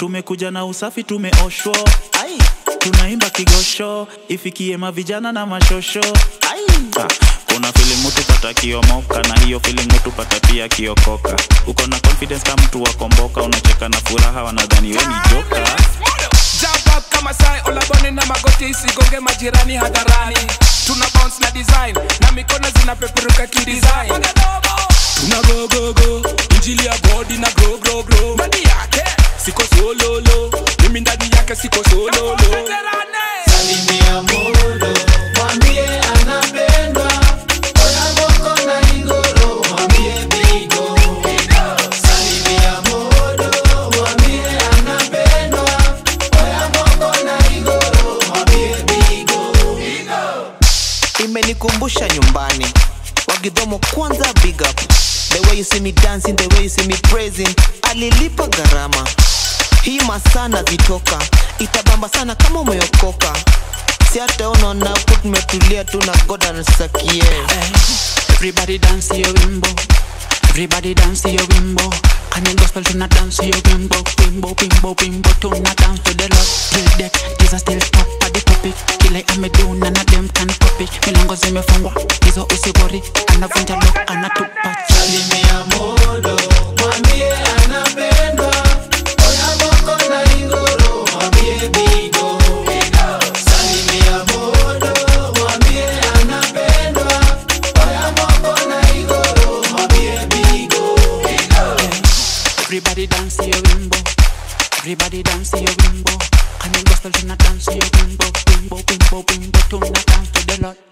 tumekuja na usafi tumeoshwa. Ai, tunaimba kigosho, ifikie mavijana na mashosho. Ai, kuna feeling mtu pata kiomoka, na hiyo feeling mtu pata pia kiokoka. Uko na confidence kama mtu wakomboka, unacheka na furaha wanadhani wewe ni joka. Jump up kama sai, olabone na magoti isigonge majirani hadharani. Tuna bounce na design, na mikono zinapeperuka kidesign. Tuna go go go, injili ya body na grow grow grow. Ndani yake, siko solo lo, mimi ndani yake siko solo lo. Salimia modo, mwambie anapendwa. Oya moko na ingoro, mwambie bigo. Salimia modo, mwambie anapendwa. Oya moko na ingoro, mwambie bigo. Imenikumbusha nyumbani, Wagidomo kwanza big up. The way you see me dancing, the way you see me praising, alilipa gharama. Hii masana vitoka, itabamba sana kama umeokoka. Si hata unaona huku tumetulia tu na God anasakie. Everybody dance your wimbo, everybody dance your wimbo. Kanye gospel tuna dance your wimbo, wimbo, wimbo, wimbo. Tuna dance to the Lord, till death, Jesus still top at the topic. Kile amedu none of them can copy. Milango zimefungwa, hizo usigori. Anavunja lock, anatupa. Salimia modo, mwambie anapendwa. Oya moko na ingoro, mwambie bigo. Salimia modo, mwambie anapendwa. Oya moko na ingoro, mwambie bigo. Everybody dance your wimbo, everybody dance your wimbo. Kanye gospel tuna dance your wimbo, wimbo, wimbo, wimbo. Tuna dance to the Lord.